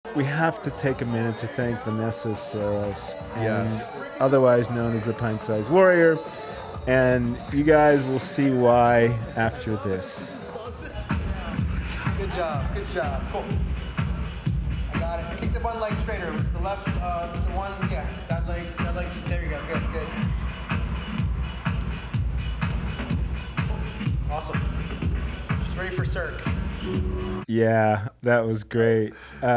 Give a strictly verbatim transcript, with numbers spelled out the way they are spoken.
we have to take a minute to thank Vanessa Saros, and Yes. otherwise known as the Pint Size Warrior. And you guys will see why after this. Good job, good job, cool. I got it. Kick the one leg straighter. The left, uh, the one, yeah, that leg, that leg, there you go, good, good. Awesome. She's ready for Cirque. Yeah, that was great. Uh,